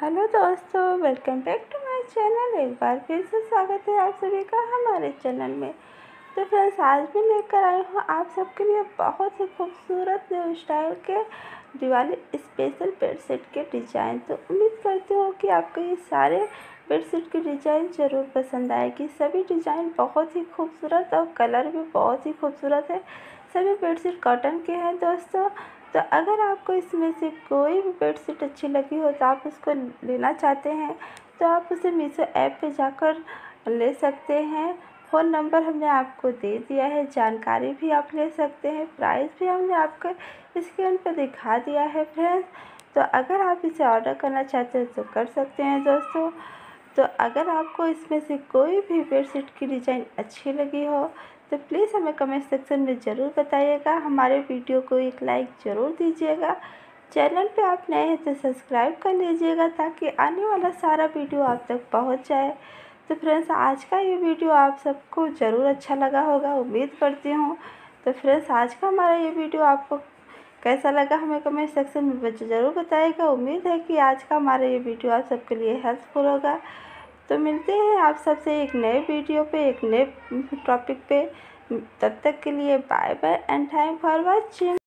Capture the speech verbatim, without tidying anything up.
Hello दोस्तों, welcome back to my channel. एक बार फिर से स्वागत है आप सभी का हमारे चैनल में। तो फ्रेंड्स, आज मैं लेकर आई हूँ आप सबके लिए बहुत ही खूबसूरत न्यू स्टाइल के दिवाली स्पेशल बेडशीट के डिज़ाइन। तो उम्मीद करती हूँ कि आपको ये सारे बेडशीट की डिज़ाइन ज़रूर पसंद आएगी। सभी डिज़ाइन बहुत ही खूबसूरत और कलर भी बहुत ही खूबसूरत है। सभी बेडशीट कॉटन के हैं दोस्तों। तो अगर आपको इसमें से कोई भी बेडशीट अच्छी लगी हो तो आप उसको लेना चाहते हैं तो आप उसे मीशो ऐप पे जाकर ले सकते हैं। फ़ोन नंबर हमने आपको दे दिया है, जानकारी भी आप ले सकते हैं, प्राइस भी हमने आपको स्क्रीन पर दिखा दिया है फ्रेंड्स। तो अगर आप इसे ऑर्डर करना चाहते हैं तो कर सकते हैं दोस्तों। तो अगर आपको इसमें से कोई भी बेडशीट की डिज़ाइन अच्छी लगी हो तो प्लीज़ हमें कमेंट सेक्शन में ज़रूर बताइएगा। हमारे वीडियो को एक लाइक ज़रूर दीजिएगा। चैनल पे आप नए हैं तो सब्सक्राइब कर लीजिएगा ताकि आने वाला सारा वीडियो आप तक पहुंच जाए। तो फ्रेंड्स, आज का ये वीडियो आप सबको ज़रूर अच्छा लगा होगा, उम्मीद करती हूँ। तो फ्रेंड्स, आज का हमारा ये वीडियो आपको कैसा लगा हमें कमेंट सेक्शन में ज़रूर बताइएगा। उम्मीद है कि आज का हमारा ये वीडियो आप सबके लिए हेल्पफुल होगा। तो मिलते हैं आप सबसे एक नए वीडियो पे, एक नए टॉपिक पे। तब तक के लिए bye bye and thank for watching.